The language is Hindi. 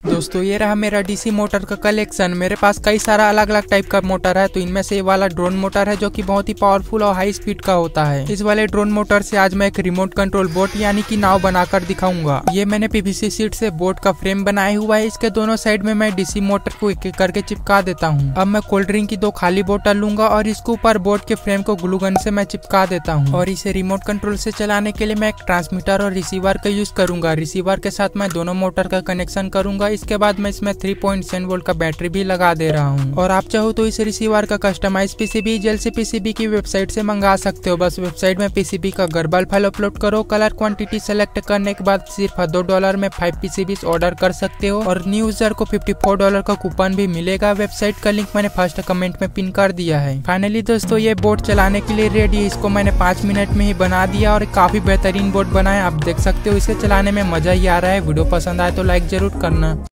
दोस्तों ये रहा मेरा डीसी मोटर का कलेक्शन। मेरे पास कई सारा अलग अलग टाइप का मोटर है, तो इनमें से ये वाला ड्रोन मोटर है जो कि बहुत ही पावरफुल और हाई स्पीड का होता है। इस वाले ड्रोन मोटर से आज मैं एक रिमोट कंट्रोल बोट यानी कि नाव बनाकर दिखाऊंगा। ये मैंने पीवीसी शीट से बोट का फ्रेम बनाया हुआ है। इसके दोनों साइड में मैं डीसी मोटर को एक एक करके चिपका देता हूँ। अब मैं कोल्ड ड्रिंक की 2 खाली बोतल लूंगा और इसके ऊपर बोट के फ्रेम को ग्लू गन से मैं चिपका देता हूँ। और इसे रिमोट कंट्रोल से चलाने के लिए मैं एक ट्रांसमीटर और रिसीवर का यूज करूंगा। रिसीवर के साथ मैं दोनों मोटर का कनेक्शन करूंगा। इसके बाद मैं इसमें 3.7 वोल्ट का बैटरी भी लगा दे रहा हूँ। और आप चाहो तो इस रिसीवर का कस्टमाइज पीसीबी जेलसी पीसीबी की वेबसाइट से मंगा सकते हो। बस वेबसाइट में पीसीबी का गर्बल फाइल अपलोड करो। कलर क्वांटिटी सेलेक्ट करने के बाद सिर्फ $2 में 5 पीसीबी ऑर्डर कर सकते हो और न्यू यूजर को $54 का कूपन भी मिलेगा। वेबसाइट का लिंक मैंने फर्स्ट कमेंट में पिन कर दिया है। फाइनली दोस्तों ये बोट चलाने के लिए रेडी है। इसको मैंने 5 मिनट में ही बना दिया और काफी बेहतरीन बोट बनाया। आप देख सकते हो इसे चलाने में मजा ही आ रहा है। वीडियो पसंद आए तो लाइक जरूर करना।